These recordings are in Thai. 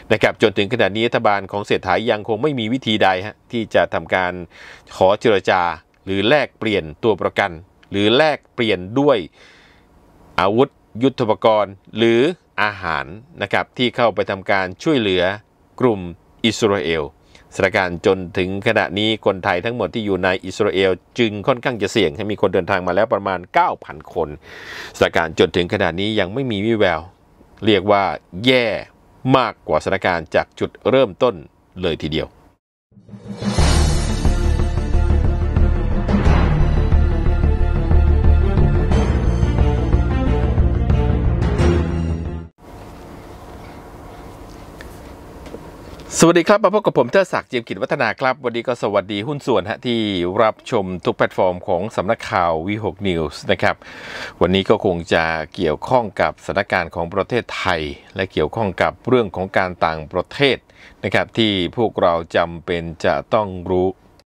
นะครับจนถึงขณะนี้รัฐบาลของเศรษฐายังคงไม่มีวิธีใดที่จะทำการขอเจรจาหรือแลกเปลี่ยนตัวประกันหรือแลกเปลี่ยนด้วยอาวุธยุทโธปกรณ์หรืออาหารนะครับที่เข้าไปทำการช่วยเหลือกลุ่มอิสราเอลสถานการณ์จนถึงขณะนี้คนไทยทั้งหมดที่อยู่ในอิสราเอลจึงค่อนข้างจะเสี่ยงให้มีคนเดินทางมาแล้วประมาณ 9,000 คนสถานการณ์จนถึงขณะนี้ยังไม่มีวี่แววเรียกว่าแย่มากกว่าสถานการณ์จากจุดเริ่มต้นเลยทีเดียวสวัสดีครับมาพบกับผมเทิดศักดิ์ เจียมกิจวัฒนาครับวันนี้ก็สวัสดีหุ้นส่วนที่รับชมทุกแพลตฟอร์มของสำนักข่าววี6 News นะครับวันนี้ก็คงจะเกี่ยวข้องกับสถานการณ์ของประเทศไทยและเกี่ยวข้องกับเรื่องของการต่างประเทศนะครับที่พวกเราจำเป็นจะต้องรู้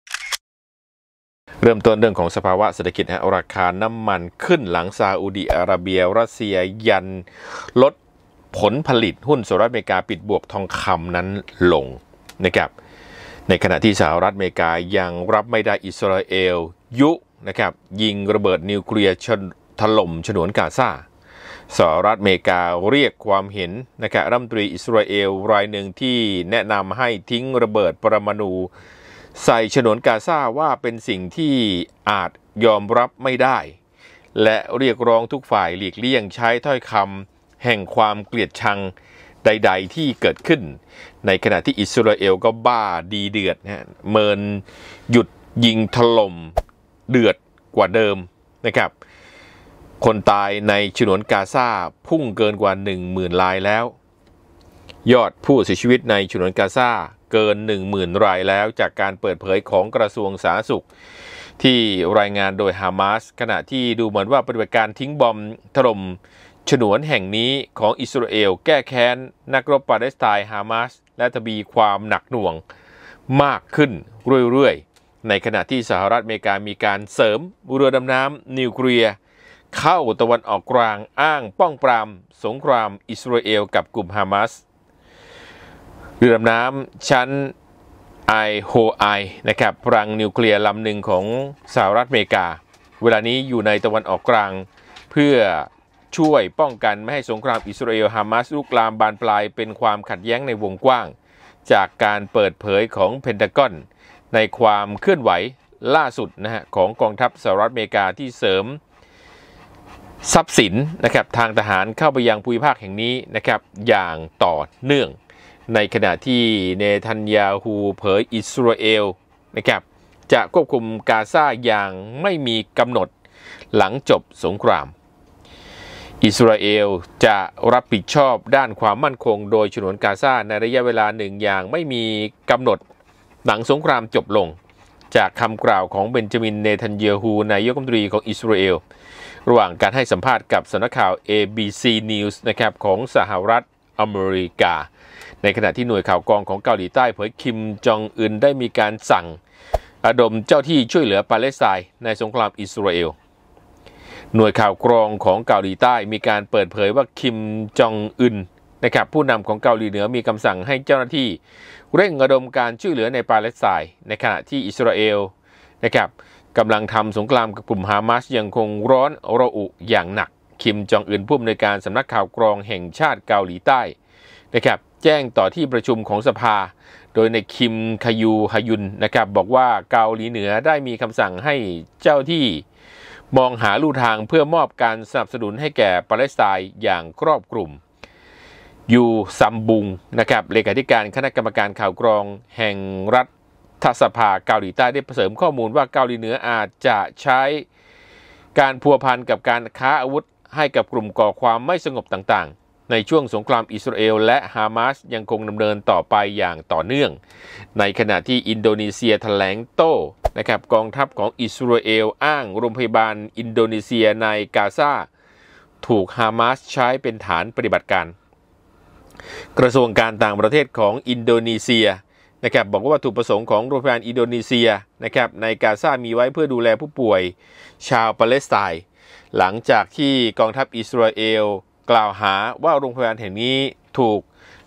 เริ่มต้นเรื่องของสภาวะเศรษฐกิจราคาน้ำมันขึ้นหลังซาอุดิอาระเบียรัสเซียยันลดผลผลิตหุ้นสหรัฐอเมริกาปิดบวกทองคำนั้นลงนะครับในขณะที่สหรัฐอเมริกายังรับไม่ได้อิสราเอลนะครับยิงระเบิดนิวเคลียร์ถล่มฉนวนกาซาสหรัฐอเมริกาเรียกความเห็นนะครับรัฐมนตรีอิสราเอลรายหนึ่งที่แนะนำให้ทิ้งระเบิดปรมาณูใส่ฉนวนกาซาว่าเป็นสิ่งที่อาจยอมรับไม่ได้และเรียกร้องทุกฝ่ายหลีกเลี่ยงใช้ถ้อยคำแห่งความเกลียดชังใดๆที่เกิดขึ้นในขณะที่อิสราเอลก็บ้าดีเดือดเมินหยุดยิงถล่มเดือดกว่าเดิมนะครับคนตายในฉนวนกาซาพุ่งเกินกว่า 10,000 รายแล้วยอดผู้เสียชีวิตในฉนวนกาซาเกิน 10,000 รายแล้วจากการเปิดเผยของกระทรวงสาธารณสุขที่รายงานโดยฮามาสขณะที่ดูเหมือนว่าปฏิบัติการทิ้งบอมถล่มฉนวนแห่งนี้ของอิสราเอลแก้แค้นนักรบปาเลสไตน์ฮามาสและทวีความหนักหน่วงมากขึ้นเรื่อยๆในขณะที่สหรัฐอเมริกามีการเสริมเรือดำน้ำนิวเคลียร์เข้าตะวันออกกลางอ้างป้องปรามสงครามอิสราเอลกับกลุ่มฮามาสเรือดำน้ำชั้นไอโฮไอนะครับพลังนิวเคลียร์ลำหนึ่งของสหรัฐอเมริกาเวลานี้อยู่ในตะวันออกกลางเพื่อช่วยป้องกันไม่ให้สงครามอิสราเอลฮามาสลุกลามบานปลายเป็นความขัดแย้งในวงกว้างจากการเปิดเผยของเพนทากอนในความเคลื่อนไหวล่าสุดของกองทัพสหรัฐอเมริกาที่เสริมทรัพย์สินนะครับทางทหารเข้าไปยังภูมิภาคแห่งนี้นะครับอย่างต่อเนื่องในขณะที่เนทันยาฮูเผยอิสราเอลนะครับจะควบคุมกาซาอย่างไม่มีกำหนดหลังจบสงครามอิสราเอลจะรับผิดชอบด้านความมั่นคงโดยฉนวนกาซาในระยะเวลาหนึ่งอย่างไม่มีกำหนดหลังสงครามจบลงจากคำกล่าวของเบนจามินเนทันยาฮูนายกรัฐมนตรีของอิสราเอลระหว่างการให้สัมภาษณ์กับสำนักข่าว ABC News นะครับของสหรัฐอเมริกาในขณะที่หน่วยข่าวกรองของเกาหลีใต้เผยคิมจองอึนได้มีการสั่งระดมเจ้าที่ช่วยเหลือปาเลสไตน์ในสงครามอิสราเอลหน่วยข่าวกรองของเกาหลีใต้มีการเปิดเผยว่าคิมจองอึนนะครับผู้นำของเกาหลีเหนือมีคำสั่งให้เจ้าหน้าที่เร่งระดมการช่วยเหลือในปาเลสไตน์ในขณะที่อิสราเอลนะครับกำลังทำสงครามกับกลุ่มฮามาสยังคงร้อนระอุอย่างหนักคิมจองอึนผู้อำนวยการสำนักข่าวกรองแห่งชาติเกาหลีใต้นะครับแจ้งต่อที่ประชุมของสภาโดยในคิมคยูฮยุนนะครับบอกว่าเกาหลีเหนือได้มีคำสั่งให้เจ้าที่มองหาลู่ทางเพื่อมอบการสนับสนุนให้แก่ปาเลสไตน์อย่างครอบคลุมยูซัมบุงนะครับเลขาธิการคณะกรรมการข่าวกรองแห่งรัฐสภาเกาหลีใต้ได้เสริมข้อมูลว่าเกาหลีเหนืออาจจะใช้การพัวพันกับการค้าอาวุธให้กับกลุ่มก่อความไม่สงบต่างๆในช่วงสงครามอิสราเอลและฮามาสยังคงดำเนินต่อไปอย่างต่อเนื่องในขณะที่อินโดนีเซียแถลงโต้นะครับกองทัพของอิสราเอลอ้างโรงพยาบาลอินโดนีเซียในกาซาถูกฮามาสใช้เป็นฐานปฏิบัติการกระทรวงการต่างประเทศของอินโดนีเซียนะครับบอกว่าวัตถุประสงค์ของโรงพยาบาลอินโดนีเซียนะครับในกาซามีไว้เพื่อดูแลผู้ป่วยชาวปาเลสไตน์หลังจากที่กองทัพอิสราเอลกล่าวหาว่าโรงพยาบาลแห่งนี้ถูก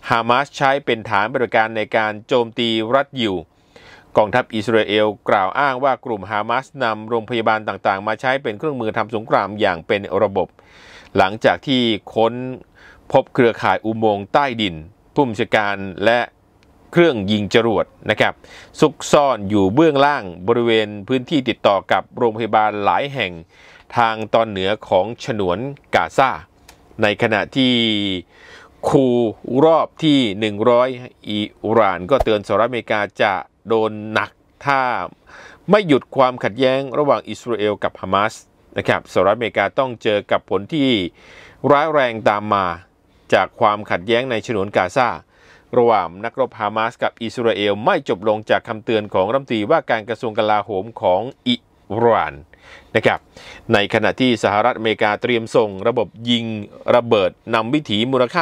ฮามาสใช้เป็นฐานปฏิบัติการในการโจมตีรัฐยิวกองทัพอิสราเอลกล่าวอ้างว่ากลุ่มฮามาสนำโรงพยาบาลต่างๆมาใช้เป็นเครื่องมือทำสงครามอย่างเป็นระบบหลังจากที่ค้นพบเครือข่ายอุโมงค์ใต้ดินผู้บัญชาการและเครื่องยิงจรวดนะครับซุกซ่อนอยู่เบื้องล่างบริเวณพื้นที่ติดต่อกับโรงพยาบาลหลายแห่งทางตอนเหนือของฉนวนกาซาในขณะที่คูรอบที่100อิหร่านก็เตือนสหรัฐอเมริกาจะโดนหนักถ้าไม่หยุดความขัดแย้งระหว่างอิสราเอลกับฮามาสนะครับสหรัฐอเมริกาต้องเจอกับผลที่ร้ายแรงตามมาจากความขัดแย้งในฉนวนกาซาระหว่างนักรบฮามาสกับอิสราเอลไม่จบลงจากคำเตือนของรัฐมนตรีว่าการกระทรวงกลาโหมของอิหร่านนะครับในขณะที่สหรัฐอเมริกาเตรียมส่งระบบยิงระเบิดนำวิถีมูลค่า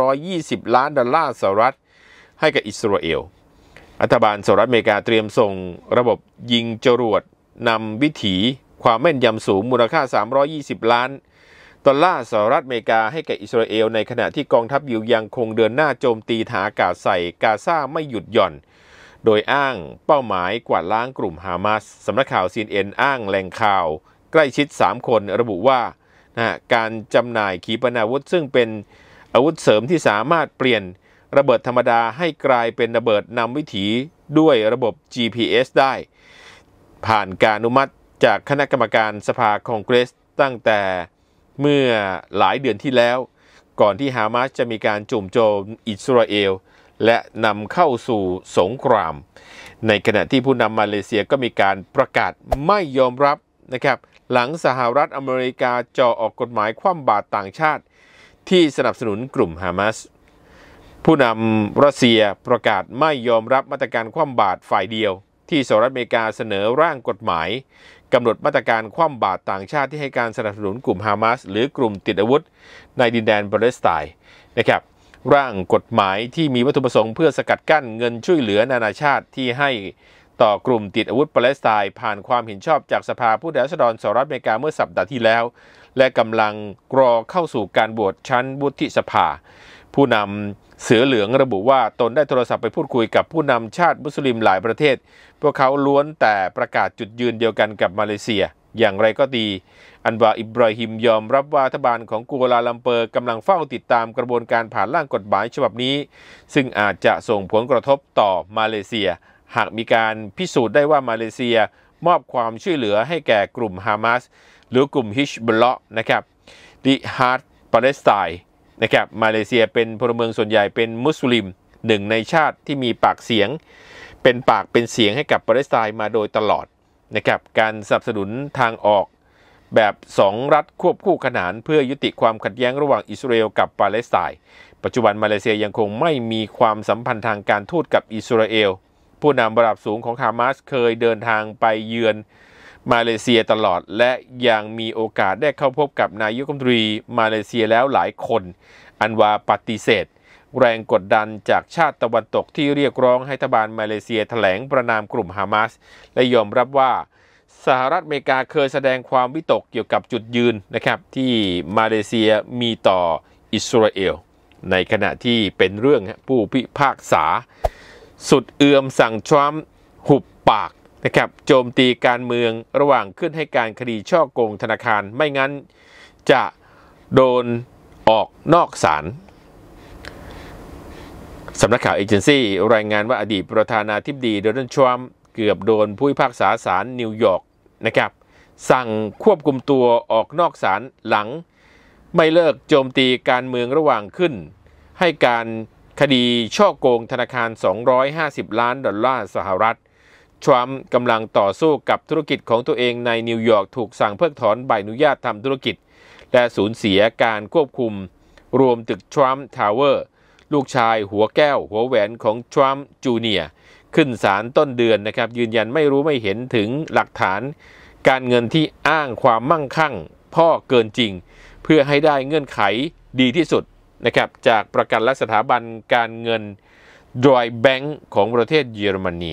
$320 ล้านสหรัฐให้กับอิสราเอลรัฐบาลสหรัฐอเมริกาเตรียมส่งระบบยิงจรวดนำวิถีความแม่นยำสูงมูลค่า$320 ล้านสหรัฐอเมริกาให้แก่อิสราเอลในขณะที่กองทัพยิวยังคงเดินหน้าโจมตีฐานอากาศใส่กาซาไม่หยุดหย่อนโดยอ้างเป้าหมายกวาดล้างกลุ่มฮามาสสำนักข่าว CNN อ้างแหล่งข่าวใกล้ชิด3คนระบุว่าการจำหน่ายขีปนาวุธซึ่งเป็นอาวุธเสริมที่สามารถเปลี่ยนระเบิดธรรมดาให้กลายเป็นระเบิดนำวิถีด้วยระบบ GPS ได้ผ่านการอนุมัติจากคณะกรรมการสภาคองเกรสตั้งแต่เมื่อหลายเดือนที่แล้วก่อนที่ฮามาสจะมีการจู่โจมอิสราเอลและนำเข้าสู่สงครามในขณะที่ผู้นำมาเลเซียก็มีการประกาศไม่ยอมรับนะครับหลังสหรัฐอเมริกาจ่อออกกฎหมายคว่ำบาตรต่างชาติที่สนับสนุนกลุ่มฮามาสผู้นำรัสเซียประกาศไม่ยอมรับมาตรการคว่ำบาตรฝ่ายเดียวที่สหรัฐอเมริกาเสนอร่างกฎหมายกำหนดมาตรการคว่ำบาตรต่างชาติที่ให้การสนับสนุนกลุ่มฮามาสหรือกลุ่มติดอาวุธในดินแดนปาเลสไตน์นะครับร่างกฎหมายที่มีวัตถุประสงค์เพื่อสกัดกั้นเงินช่วยเหลือนานาชาติที่ให้ต่อกลุ่มติดอาวุธปาเลสไตน์ผ่านความเห็นชอบจากสภาผู้แทนราษฎรสหรัฐอเมริกาเมื่อสัปดาห์ที่แล้วและกำลังรอเข้าสู่การโหวตชั้นวุฒิสภาผู้นำเสือเหลืองระบุว่าตนได้โทรศัพท์ไปพูดคุยกับผู้นำชาติมุสลิมหลายประเทศพวกเขาล้วนแต่ประกาศจุดยืนเดียวกันกับมาเลเซียอย่างไรก็ดีอันวาอิบราฮิมยอมรับว่ารัฐบาลของกัวลาลัมเปอร์กำลังเฝ้าติดตามกระบวนการผ่านร่างกฎหมายฉบับนี้ซึ่งอาจจะส่งผลกระทบต่อมาเลเซียหากมีการพิสูจน์ได้ว่ามาเลเซียมอบความช่วยเหลือให้แก่กลุ่มฮามาสหรือกลุ่มฮิชบุลเลาะห์นะครับดิฮาดปาเลสไตน์นะครับมาเลเซียเป็นพลเมืองส่วนใหญ่เป็นมุสลิมหนึ่งในชาติที่มีปากเสียงเป็นปากเป็นเสียงให้กับปาเลสไตน์มาโดยตลอดนะครับการสนับสนุนทางออกแบบ2รัฐควบคู่ขนานเพื่อยุติความขัดแย้งระหว่างอิสราเอลกับปาเลสไตน์ปัจจุบันมาเลเซียยังคงไม่มีความสัมพันธ์ทางการทูตกับอิสราเอลผู้นำระดับสูงของฮามาสเคยเดินทางไปเยือนมาเลเซียตลอดและยังมีโอกาสได้เข้าพบกับนายกรัฐมนตรีมาเลเซียแล้วหลายคนอันวาปฏิเสธแรงกดดันจากชาติตะวันตกที่เรียกร้องให้รัฐบาลมาเลเซียแถลงประณามกลุ่มฮามาสและยอมรับว่าสหรัฐอเมริกาเคยแสดงความวิตกเกี่ยวกับจุดยืนนะครับที่มาเลเซียมีต่ออิสราเอลในขณะที่เป็นเรื่องผู้พิพากษาสุดเอื้อมสั่งทรัมป์หุบปากนะครับโจมตีการเมืองระหว่างขึ้นให้การคดีฉ้อโกงธนาคารไม่งั้นจะโดนออกนอกศาลสำนักข่าวเอเจนซี่รายงานว่าอดีตประธานาธิบดีโดนัลด์ทรัมป์เกือบโดนผู้พิพากษาศาลนิวยอร์กนะครับสั่งควบคุมตัวออกนอกศาลหลังไม่เลิกโจมตีการเมืองระหว่างขึ้นให้การคดีฉ้อโกงธนาคาร$250 ล้านสหรัฐทรัมป์กำลังต่อสู้กับธุรกิจของตัวเองในนิวยอร์กถูกสั่งเพิกถอนใบอนุญาตทำธุรกิจและสูญเสียการควบคุมรวมตึกทรัมป์ทาวเวอร์ลูกชายหัวแก้วหัวแหวนของทรัมป์จูเนียร์ขึ้นศาลต้นเดือนนะครับยืนยันไม่รู้ไม่เห็นถึงหลักฐานการเงินที่อ้างความมั่งคั่งพ่อเกินจริงเพื่อให้ได้เงื่อนไขดีที่สุดนะครับจากประกันและสถาบันการเงินดรอยแบงก์ของประเทศเยอรมนี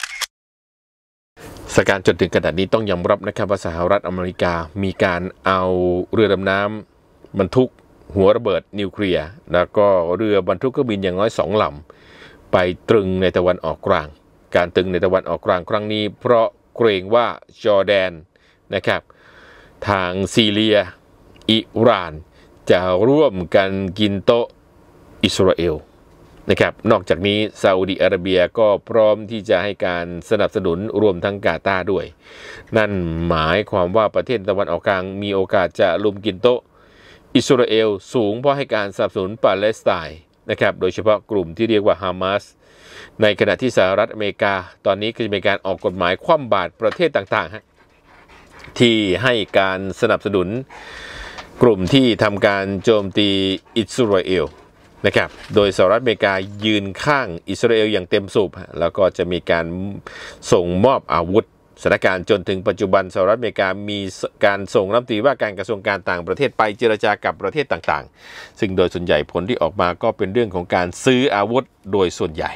สถานการณ์จนถึงขณะนี้ต้องยอมรับนะครับว่าสหรัฐอเมริกามีการเอาเรือดำน้ำบรรทุกหัวระเบิดนิวเคลียร์แล้วก็เรือบรรทุกเครื่องบินอย่างน้อย2 ลำไปตรึงในตะวันออกกลางการตรึงในตะวันออกกลางครั้งนี้เพราะเกรงว่าจอร์แดนนะครับทางซีเรียอิหร่านจะร่วมกันกินโต๊ะอิสราเอลนะครับนอกจากนี้ซาอุดิอาระเบียก็พร้อมที่จะให้การสนับสนุนรวมทั้งกาตาร์ด้วยนั่นหมายความว่าประเทศตะวันออกกลางมีโอกาสจะลุมกินโต๊ะอิสราเอลสูงเพราะให้การสนับสนุนปาเลสไตน์นะครับโดยเฉพาะกลุ่มที่เรียกว่าฮามาสในขณะที่สหรัฐอเมริกาตอนนี้ก็จะมีการออกกฎหมายคว่ำบาตรประเทศต่างๆที่ให้การสนับสนุนกลุ่มที่ทำการโจมตีอิสราเอลนะครับโดยสหรัฐอเมริกายืนข้างอิสราเอลอย่างเต็มสูบแล้วก็จะมีการส่งมอบอาวุธสถานการณ์จนถึงปัจจุบันสหรัฐอเมริกามีการส่งรัฐมนตรีว่าการกระทรวงการต่างประเทศไปเจรจากับประเทศต่างๆซึ่งโดยส่วนใหญ่ผลที่ออกมาก็เป็นเรื่องของการซื้ออาวุธโดยส่วนใหญ่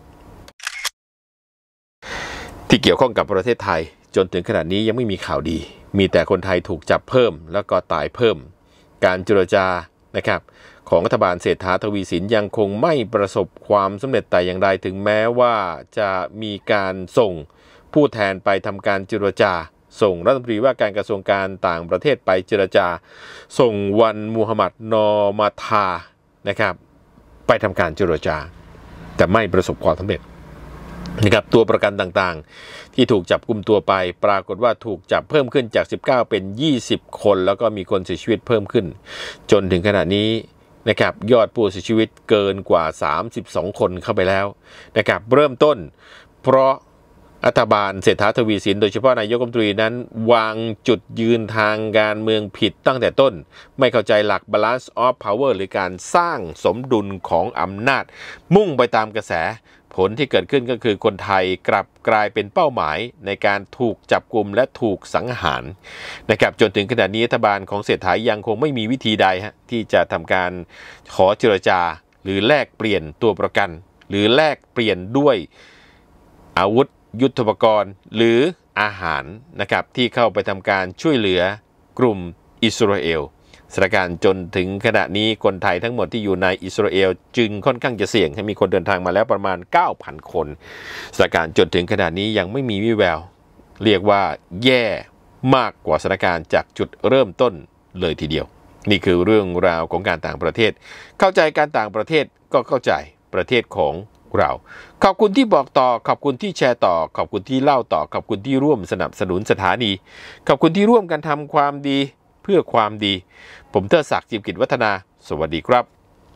ที่เกี่ยวข้องกับประเทศไทยจนถึงขณะนี้ยังไม่มีข่าวดีมีแต่คนไทยถูกจับเพิ่มแล้วก็ตายเพิ่มการเจรจานะครับของรัฐบาลเศรษฐาทวีสินยังคงไม่ประสบความสำเร็จแต่อย่างใดถึงแม้ว่าจะมีการส่งผู้แทนไปทำการเจรจาส่งรัฐมนตรีว่าการกระทรวงการต่างประเทศไปเจรจาส่งวันมูฮัมหมัดนอมาทานะครับไปทำการเจรจาแต่ไม่ประสบความสำเร็จนะครับตัวประกันต่างๆที่ถูกจับกุมตัวไปปรากฏว่าถูกจับเพิ่มขึ้นจาก19เป็น20คนแล้วก็มีคนเสียชีวิตเพิ่มขึ้นจนถึงขณะนี้นะครับยอดผู้เสียชีวิตเกินกว่า32คนเข้าไปแล้วนะครับเริ่มต้นเพราะรัฐบาลเศรษฐาทวีสินโดยเฉพาะนายกรัฐมนตรีนั้นวางจุดยืนทางการเมืองผิดตั้งแต่ต้นไม่เข้าใจหลัก balance of power หรือการสร้างสมดุลของอำนาจมุ่งไปตามกระแสผลที่เกิดขึ้นก็คือคนไทยกลับกลายเป็นเป้าหมายในการถูกจับกุมและถูกสังหารนะครับจนถึงขณะนี้รัฐบาลของเศรษฐายังคงไม่มีวิธีใดที่จะทำการขอเจรจาหรือแลกเปลี่ยนตัวประกันหรือแลกเปลี่ยนด้วยอาวุธยุทโธปกรณ์หรืออาหารนะครับที่เข้าไปทำการช่วยเหลือกลุ่มอิสราเอลสถานการณ์จนถึงขณะนี้คนไทยทั้งหมดที่อยู่ในอิสราเอลจึงค่อนข้างจะเสี่ยงให้มีคนเดินทางมาแล้วประมาณ 9,000 คนสถานการณ์จนถึงขณะนี้ยังไม่มีวี่แววเรียกว่าแย่มากกว่าสถานการณ์จากจุดเริ่มต้นเลยทีเดียวนี่คือเรื่องราวของการต่างประเทศเข้าใจการต่างประเทศก็เข้าใจประเทศของเราขอบคุณที่บอกต่อขอบคุณที่แชร์ต่อขอบคุณที่เล่าต่อขอบคุณที่ร่วมสนับสนุนสถานีขอบคุณที่ร่วมกันทำความดีเพื่อความดีผมเทิดศักดิ์ จิมกิจวัฒนาสวัสดีครับ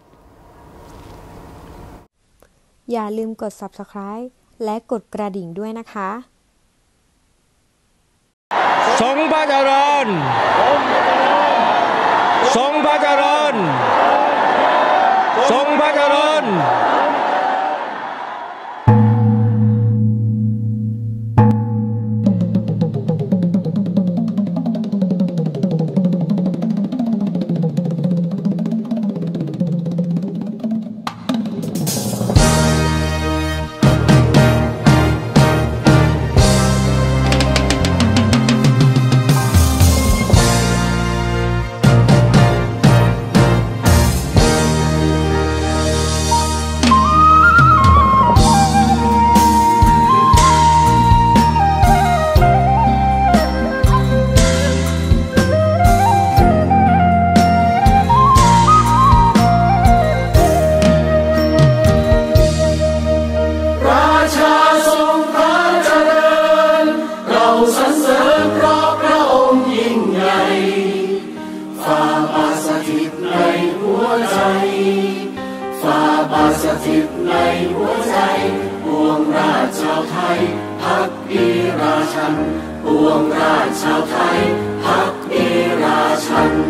อย่าลืมกด Subscribe และกดกระดิ่งด้วยนะคะทรงพระเจริญทรงพระเจริญทรงพระเจริญสถิตในหัวใจปวงราชชาวไทยภักดีราชันปวงราชชาวไทยภักดีราชัน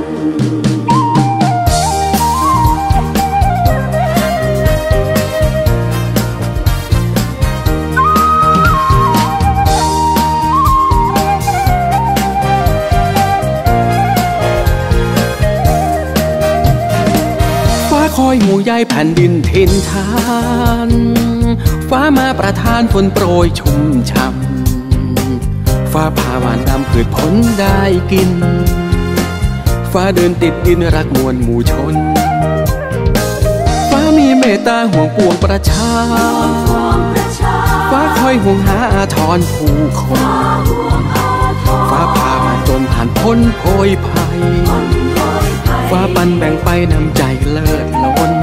คอยหมู่ใยแผ่นดินถิ่นฐานฟ้ามาประทานฝนโปรยชุ่มช่ำฟ้าผ่าหวานนำพืชผลได้กินฟ้าเดินติดดินรักมวลหมู่ชนฟ้ามีเมตตาห่วงปวงประชาฟ้าคอยห่วงหาอาทรผู้คนฟ้าพามาจนผ่านพ้นโพยภัยฟ้าปันแบ่งไปน้ำใจเลิศล้น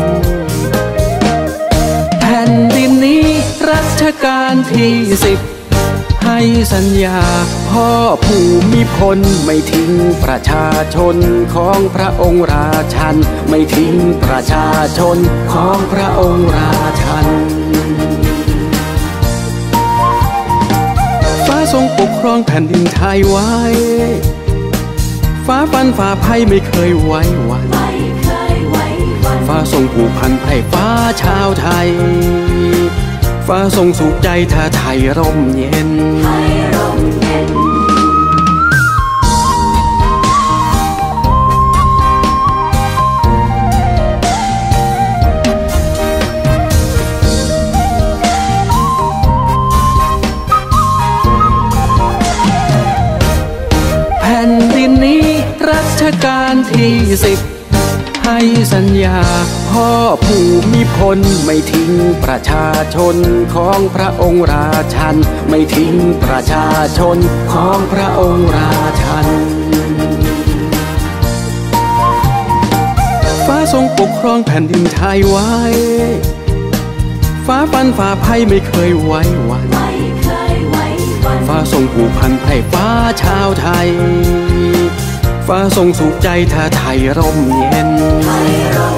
แผ่นดินนี้รัชกาลที่10ให้สัญญาพ่อภูมิพลไม่ทิ้งประชาชนของพระองค์ราชันไม่ทิ้งประชาชนของพระองค์ราชันฟ้าทรงปกครองแผ่นดินไทยไว้ฟ้าฟันฝ่าภัยไม่เคยไว้วันฟ้าทรงผูกพันไพร่ฟ้าชาวไทยฟ้าทรงสุขใจถ้าไทยร่มเย็นแผ่นดินนี้รัชกาลที่10ให้สัญญาพ่อภูมิพลไม่ทิ้งประชาชนของพระองค์ราชันไม่ทิ้งประชาชนของพระองค์ราชันฟ้าทรงปกครองแผ่นดินไทยไว้ฟ้าฟันฝ่าภัยไม่เคยไว้วันฟ้าทรงผูกพันไพร่ฟ้าชาวไทยฟ้าทรงสุขใจถ้าไทยร่มเย็น